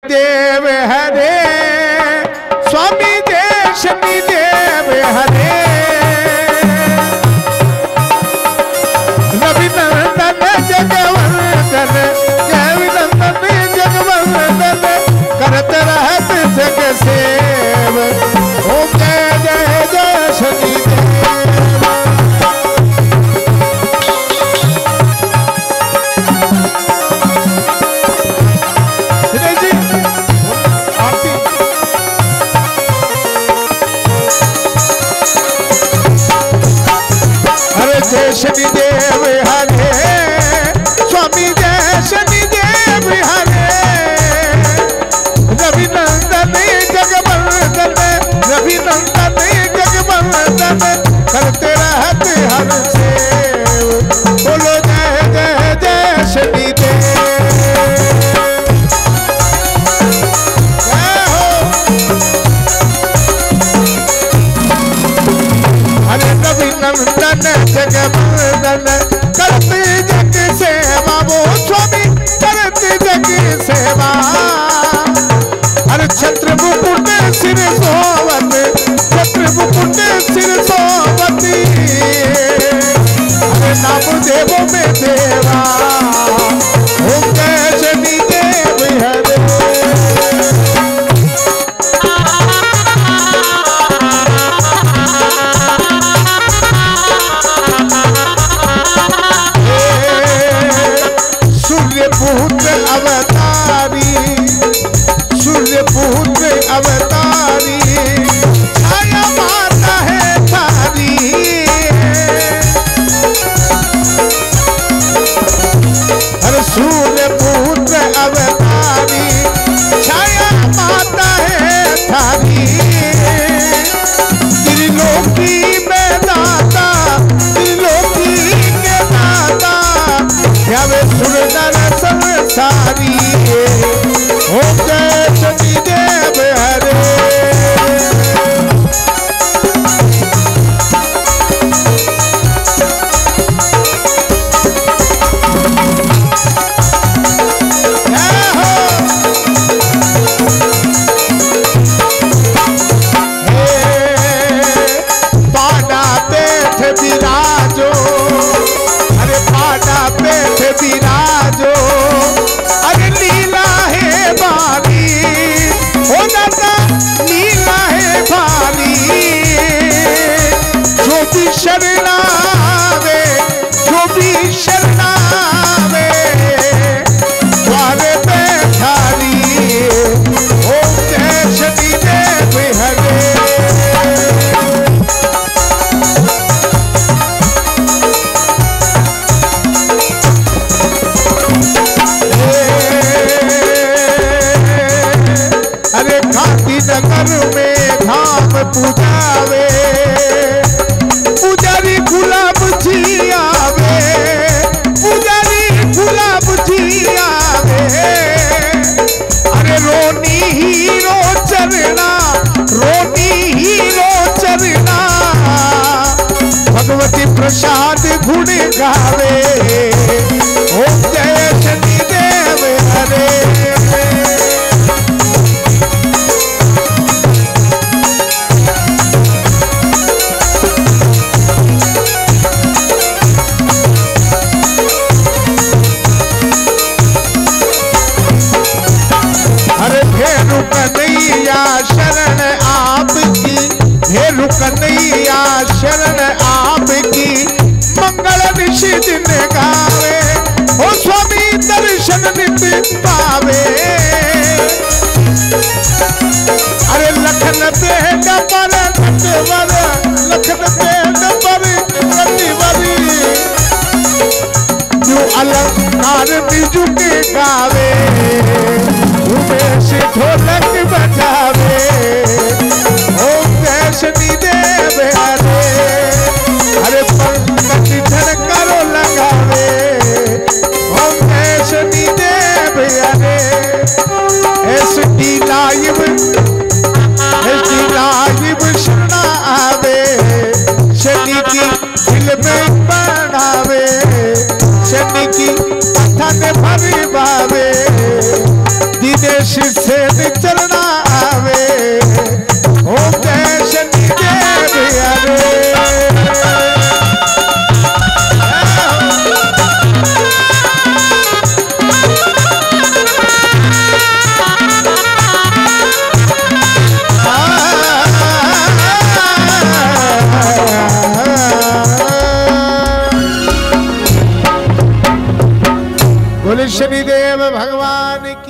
देव हरे, स्वामी जय शनि देव हरे। रविनंदन जगवर्धन, जय नंदन जगवर्धन, करत रहत जग सेव। ओम जय जय जय शनि देव। जय शनि देव हरे, स्वामी जय शनि देव हरे। रविनंदन जगवर्धन, रविनंदन जगवर्धन, करते रहत हर सेव। बोलो जय जय जय शनि देव। जय हो। अरे रविनंदन जगवर्धन, करते जग सेवा। वो स्वामी करते जग सेवा। अरे छत्र मुकुट सिर सोवत, छत्र मुकुट सिर सोवती। अरे नाम देवों में देवा। ओम जय शनि देव हरे। सूर्यपुत्र अवतारी, सूर्यपुत्र अवतारी, छाया माता है थारी। अरे सूर्यपुत्र अवतारी, छाया माता है थारी। त्रिलोकी में दाता, त्रिलोकी के दाता, ध्यावे सुर नर संसारी। ओम जय शनि देव हरे। जय हो। पाड़ा पेठ विराजो, अरे पाड़ा पेठ विराजो। अरे लीला है बारी, हो दाता लीला है भारी। जो भी शरणावे, जो भी शरणावे, द्वारे पे थारी। ओम जय शनि देव हरे। अरे गांधीनगर में धाम पूजावे, पुजारी गुलाब जी आवे, पुजारी गुलाब जी आवे। अरे रोनी हीरो चरना, रोनी हीरो चरना, भगवती प्रसाद गुण गावे। ओम जय शनि देव हरे। अरे भेरु कन्हैया शरण आपकी, भेरु कन्हैया शरण आपकी, मंगल ऋषि दिन गावे। ओ स्वामी दर्शन नित पावे। अरे लखन बेग पर नटवर, लखन बेग पर नटवर, जो अलंकार बिजु के गावे। उमेश ढोलक बजावे। ओम जय शनि देव हरे। अरे पंकज झनकारो लगावे। ओम जय शनि देव हरे। SD लाइव, SD लाइव शरणा आवे। शनि की दिल में बनावे, शनि की कथा ने भरी बावे। दिनेश शिष्य चलना आवे ओम जय शनिदेव आवे। बोले शनिदेव भगवान की।